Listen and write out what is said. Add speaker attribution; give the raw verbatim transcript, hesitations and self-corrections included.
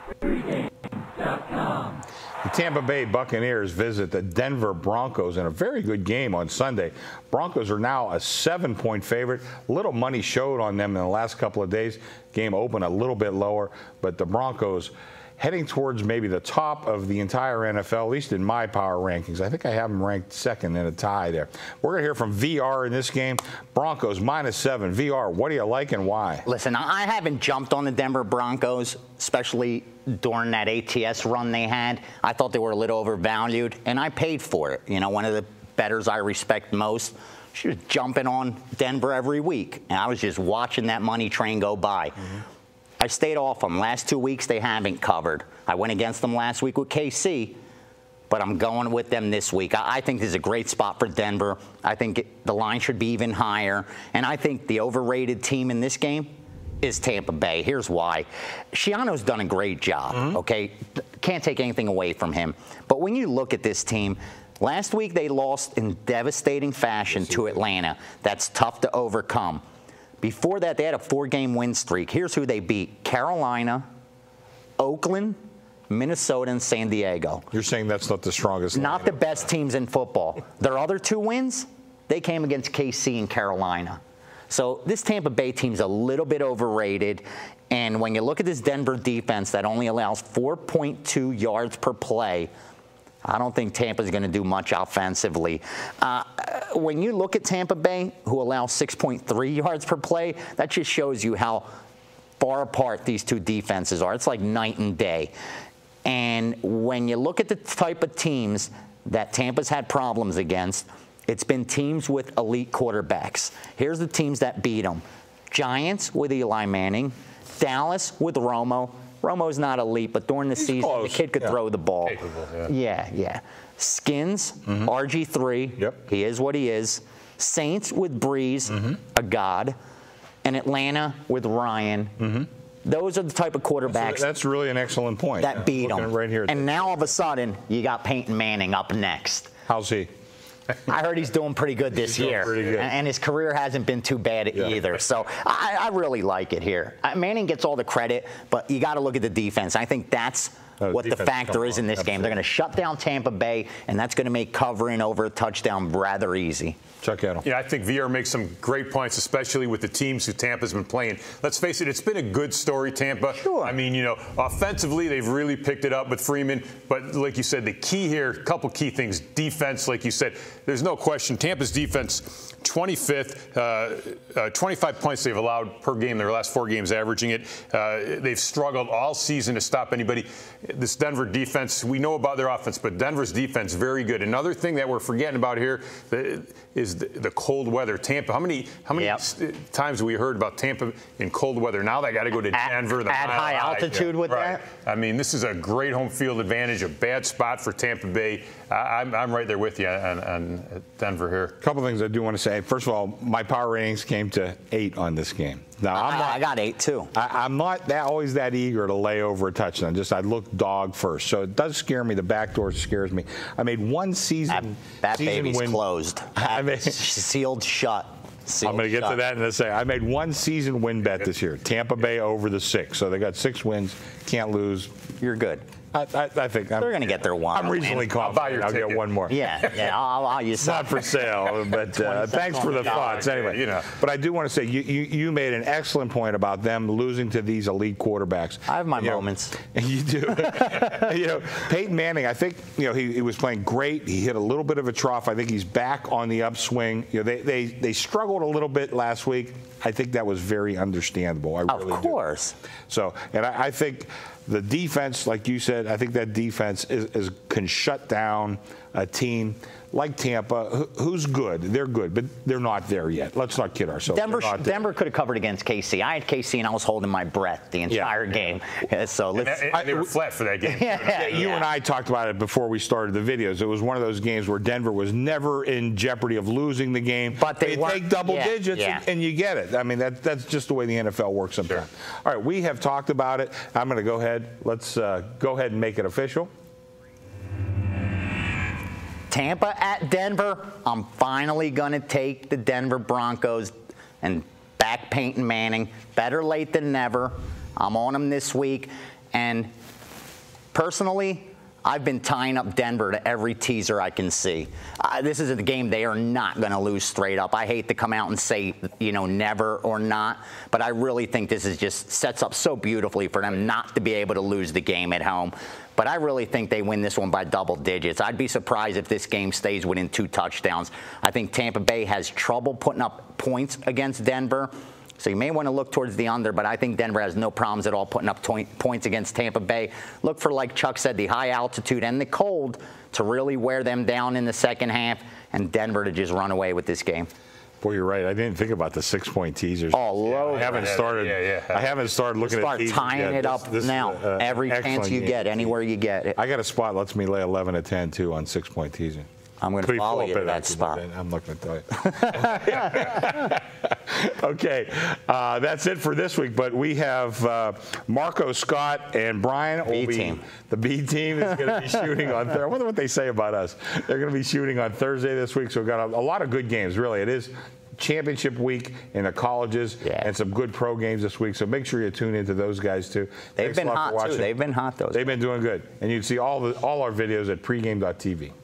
Speaker 1: The Tampa Bay Buccaneers visit the Denver Broncos in a very good game on Sunday. Broncos are now a seven-point favorite. Little money showed on them in the last couple of days. Game opened a little bit lower, but the Broncos heading towards maybe the top of the entire N F L, at least in my power rankings. I think I have them ranked second in a tie there. We're going to hear from V R in this game. Broncos minus seven. V R, what do you like and why?
Speaker 2: Listen, I haven't jumped on the Denver Broncos, especially during that A T S run they had. I thought they were a little overvalued, and I paid for it. You know, one of the bettors I respect most, she was jumping on Denver every week, and I was just watching that money train go by. Mm-hmm. I stayed off them. Last two weeks, they haven't covered. I went against them last week with K C, but I'm going with them this week. I, I think this is a great spot for Denver. I think it, the line should be even higher, and I think the overrated team in this game is Tampa Bay. Here's why. Schiano's done a great job, mm-hmm. okay? Can't take anything away from him. But when you look at this team, last week they lost in devastating fashion to Atlanta. That's tough to overcome. Before that, they had a four-game win streak. Here's who they beat: Carolina, Oakland, Minnesota, and San Diego.
Speaker 1: You're saying that's not the strongest line?
Speaker 2: Not the best teams in football. Their other two wins, they came against K C and Carolina. So this Tampa Bay team's a little bit overrated. And when you look at this Denver defense that only allows four point two yards per play, I don't think Tampa's going to do much offensively. Uh, when you look at Tampa Bay, who allows six point three yards per play, that just shows you how far apart these two defenses are. It's like night and day. And when you look at the type of teams that Tampa's had problems against, it's been teams with elite quarterbacks. Here's the teams that beat them: Giants with Eli Manning, Dallas with Romo. Romo's not elite, but during the He's season, close. the kid could yeah. throw the ball.
Speaker 1: Capable, yeah.
Speaker 2: yeah, yeah. Skins, mm-hmm. R G three.
Speaker 1: Yep.
Speaker 2: He is what he is. Saints with Breeze, mm-hmm. a god. And Atlanta with Ryan. Mm-hmm. Those are the type of quarterbacks.
Speaker 1: That's, that's really an excellent point.
Speaker 2: That
Speaker 1: yeah.
Speaker 2: beat them.
Speaker 1: Right here.
Speaker 2: And now all of a sudden, you got Peyton Manning up next.
Speaker 1: How's he?
Speaker 2: I heard he's doing pretty good this
Speaker 1: he's
Speaker 2: year,
Speaker 1: pretty good.
Speaker 2: and his career hasn't been too bad
Speaker 1: yeah.
Speaker 2: either. So I, I really like it here. Manning gets all the credit, but you got to look at the defense. I think that's uh, what the factor is in this Absolutely. game. They're going to shut down Tampa Bay, and that's going to make covering over a touchdown rather easy.
Speaker 1: Chuck Edel.
Speaker 3: Yeah, I think V R makes some great points, especially with the teams who Tampa's been playing. Let's face it, it's been a good story, Tampa.
Speaker 2: Sure.
Speaker 3: I mean, you know, offensively, they've really picked it up with Freeman. But like you said, the key here, a couple key things. Defense, like you said, there's no question. Tampa's defense, twenty-fifth, uh, uh, twenty-five points they've allowed per game their last four games, averaging it. Uh, they've struggled all season to stop anybody. This Denver defense, we know about their offense, but Denver's defense, very good. Another thing that we're forgetting about here is the, the cold weather. Tampa, how many how many yep. times have we heard about Tampa in cold weather? Now they got to go to
Speaker 2: at,
Speaker 3: Denver. The
Speaker 2: at high altitude yeah, with
Speaker 3: right.
Speaker 2: that?
Speaker 3: I mean, this is a great home field advantage, a bad spot for Tampa Bay. I, I'm, I'm right there with you on, on Denver here.
Speaker 1: A couple things I do want to say. First of all, my power ratings came to eight on this game. Now, I'm
Speaker 2: I,
Speaker 1: not,
Speaker 2: I got eight, too.
Speaker 1: I, I'm not that, always that eager to lay over a touchdown. Just I look dog first. So it does scare me. The back door scares me. I made one season.
Speaker 2: That, that
Speaker 1: season
Speaker 2: baby's
Speaker 1: win.
Speaker 2: closed.
Speaker 1: I made,
Speaker 2: sealed shut. Sealed
Speaker 1: I'm going to get
Speaker 2: shut.
Speaker 1: to that in a second. I made one season win bet this year. Tampa Bay over the six. So they got six wins. Can't lose.
Speaker 2: You're good.
Speaker 1: I, I, I think I'm,
Speaker 2: they're going to get their one.
Speaker 1: I'm reasonably confident I'll get one more.
Speaker 2: Yeah, yeah, I'll, I'll use
Speaker 1: It's not for sale, but uh, thanks for the thoughts anyway. You know, but I do want to say you, you you made an excellent point about them losing to these elite quarterbacks.
Speaker 2: I have my
Speaker 1: you
Speaker 2: moments.
Speaker 1: Know, you do. You know, Peyton Manning. I think you know he, he was playing great. He hit a little bit of a trough. I think he's back on the upswing. You know, they they they struggled a little bit last week. I think that was very understandable. I really
Speaker 2: of course.
Speaker 1: do. So, and I, I think. The defense, like you said, I think that defense is, is can shut down a team like Tampa, who, who's good. They're good, but they're not there yet. Let's not kid ourselves.
Speaker 2: Denver, Denver could have covered against K C. I had K C, and I was holding my breath the entire yeah. game. So let's.
Speaker 3: And, and they were flat for that game.
Speaker 2: yeah, yeah,
Speaker 1: you
Speaker 2: yeah.
Speaker 1: and I talked about it before we started the videos. It was one of those games where Denver was never in jeopardy of losing the game.
Speaker 2: But they
Speaker 1: you take double
Speaker 2: yeah,
Speaker 1: digits
Speaker 2: yeah.
Speaker 1: And, and you get it. I mean, that that's just the way the N F L works sometimes. Sure. All right, we have talked about it. I'm going to go ahead. Let's uh, go ahead and make it official.
Speaker 2: Tampa at Denver. I'm finally going to take the Denver Broncos and back Peyton Manning. Better late than never. I'm on them this week. And personally, I've been tying up Denver to every teaser I can see. Uh, this is a game they are not going to lose straight up. I hate to come out and say, you know, never or not, but I really think this is just sets up so beautifully for them not to be able to lose the game at home. But I really think they win this one by double digits. I'd be surprised if this game stays within two touchdowns. I think Tampa Bay has trouble putting up points against Denver. So you may want to look towards the under, but I think Denver has no problems at all putting up points against Tampa Bay. Look for, like Chuck said, the high altitude and the cold to really wear them down in the second half, and Denver to just run away with this game.
Speaker 1: Boy, you're right. I didn't think about the six-point teasers.
Speaker 2: Oh, low.
Speaker 1: I haven't started.
Speaker 3: Yeah, yeah.
Speaker 1: I haven't started looking
Speaker 2: Start
Speaker 1: at teasers
Speaker 2: tying
Speaker 1: yet.
Speaker 2: it
Speaker 1: This-
Speaker 2: up
Speaker 1: this
Speaker 2: now.
Speaker 1: is a- a
Speaker 2: Every chance
Speaker 1: excellent
Speaker 2: you
Speaker 1: game.
Speaker 2: get, anywhere you get it.
Speaker 1: I got a spot lets me lay eleven to ten too on six-point teasing.
Speaker 2: I'm going to follow you to that spot.
Speaker 1: I'm not going to tell you. Okay, uh, that's it for this week. But we have uh, Marco, Scott, and Brian.
Speaker 2: B
Speaker 1: will be,
Speaker 2: team.
Speaker 1: The B team is going to be shooting on Thursday. I wonder what they say about us. They're going to be shooting on Thursday this week. So we've got a, a lot of good games. Really, it is championship week in the colleges,
Speaker 2: yeah.
Speaker 1: and some good pro games this week. So make sure you tune into those guys too.
Speaker 2: They've
Speaker 1: Thanks
Speaker 2: been
Speaker 1: a lot for
Speaker 2: hot too.
Speaker 1: watching.
Speaker 2: They've been hot those.
Speaker 1: They've been doing good, and you can see all the all our videos at pregame dot t v.